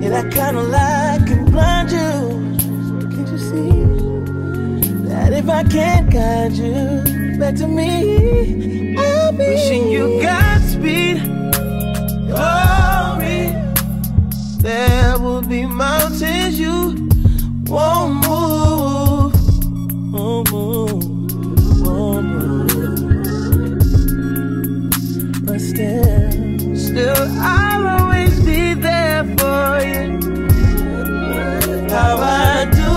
And that kind of light can blind you. Can't you see that if I can't guide you back to me, I'll be wishing you Godspeed. Glory. There will be mountains you won't move, won't move, won't move. But still I'll always be there for you. How I do.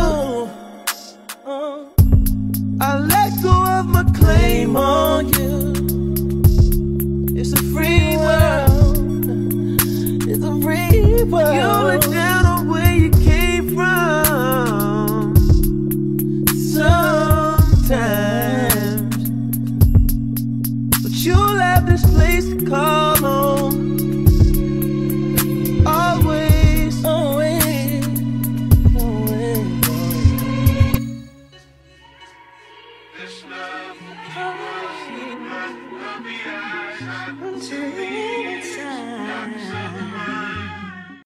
I let go of my claim on you. It's a free world. It's a free world. You look down on where you came from sometimes, but you'll have this place to call home. Always, always, always. This love will be until the inside.